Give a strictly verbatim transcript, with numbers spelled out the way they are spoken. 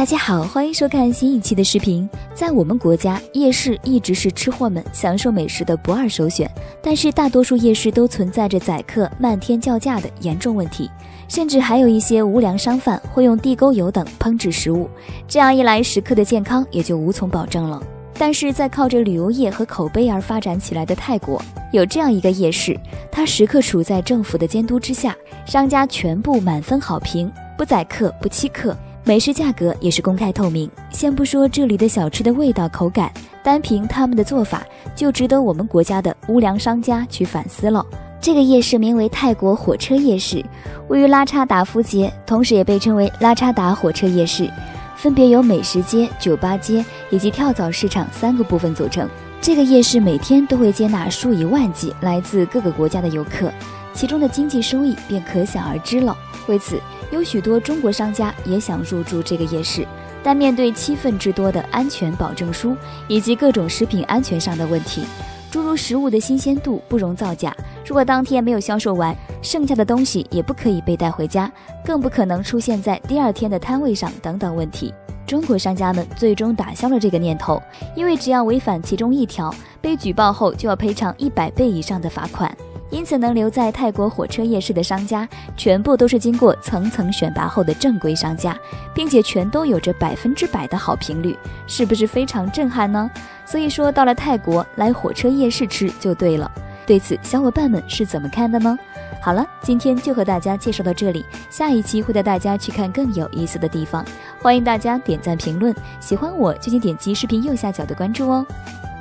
大家好，欢迎收看新一期的视频。在我们国家，夜市一直是吃货们享受美食的不二首选，但是大多数夜市都存在着宰客漫天叫价的严重问题，甚至还有一些无良商贩会用地沟油等烹制食物，这样一来食客的健康也就无从保证了。但是在靠着旅游业和口碑而发展起来的泰国，有这样一个夜市，它时刻处在政府的监督之下，商家全部满分好评，不宰客不欺客，美食价格也是公开透明。先不说这里的小吃的味道口感，单凭他们的做法就值得我们国家的无良商家去反思了。这个夜市名为泰国火车夜市，位于拉差达夫街，同时也被称为拉差达火车夜市，分别由美食街、酒吧街以及跳蚤市场三个部分组成。这个夜市每天都会接纳数以万计来自各个国家的游客，其中的经济收益便可想而知了。为此，有许多中国商家也想入驻这个夜市，但面对七份之多的安全保证书以及各种食品安全上的问题，诸如食物的新鲜度不容造假，如果当天没有销售完，剩下的东西也不可以被带回家，更不可能出现在第二天的摊位上等等问题。中国商家们最终打消了这个念头，因为只要违反其中一条，被举报后就要赔偿一百倍以上的罚款。因此能留在泰国火车夜市的商家，全部都是经过层层选拔后的正规商家，并且全都有着百分之百的好评率，是不是非常震撼呢？所以说到了泰国，来火车夜市吃就对了。对此小伙伴们是怎么看的呢？好了，今天就和大家介绍到这里，下一期会带大家去看更有意思的地方，欢迎大家点赞评论，喜欢我就请点击视频右下角的关注哦。